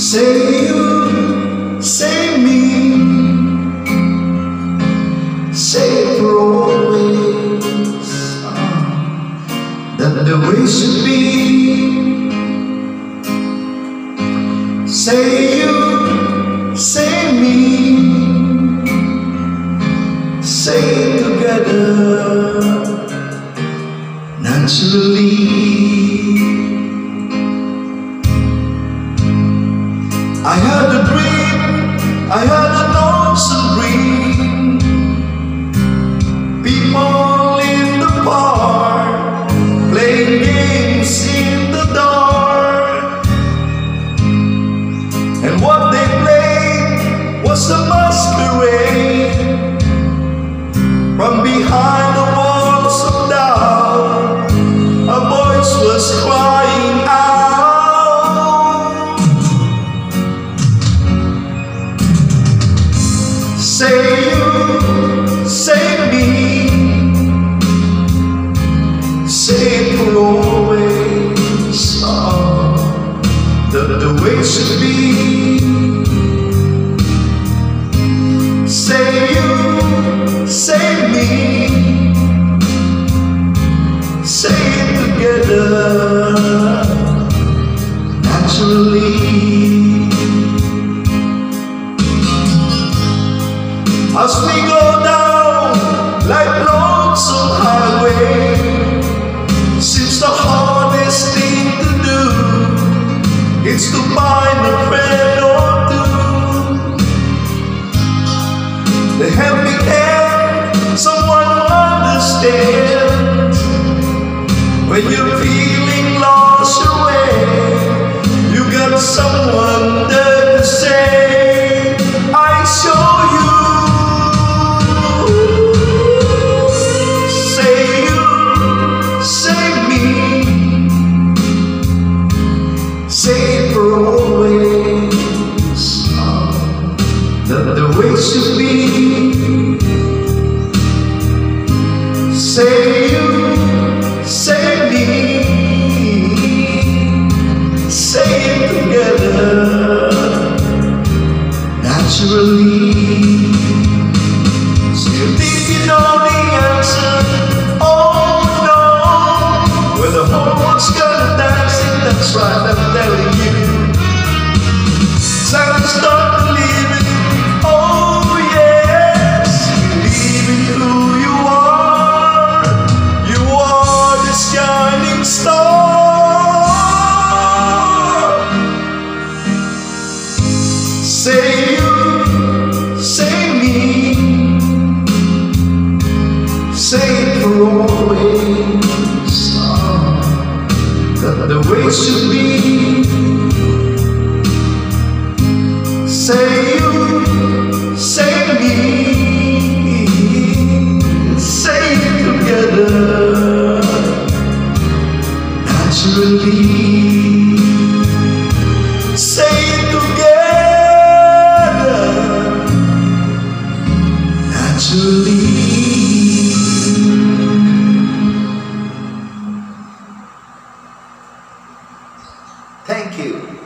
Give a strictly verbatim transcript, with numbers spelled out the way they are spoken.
Say you, say me, say it for always, uh, that the way should be. Say you, say me, say it together, naturally. I had a dream, I had an awesome dream. People in the park, playing games in the dark. And what they played was a masquerade. From behind the walls of doubt, a voice was crying out. Say you, say me, say it for always, oh, that the way should be. Say you, say me, say it together, naturally. As we go down like lonesome highway, seems the hardest thing to do is to find a friend or two. The helping hand, someone who understands. When you're feeling lost your way, you got someone there to say, I show you. Say it for always, oh, that the way should be. Say you, say me, say it together, naturally. So you think you know the answer, oh no, where the whole world's gonna dance, and that's right, I'm telling you. So I start believing, oh yes, believe in who you are. You are the shining star. Say you, say me, say it for always, oh, that the way it should be. Say you, say me, say it together, naturally. Say it together, naturally. Thank you.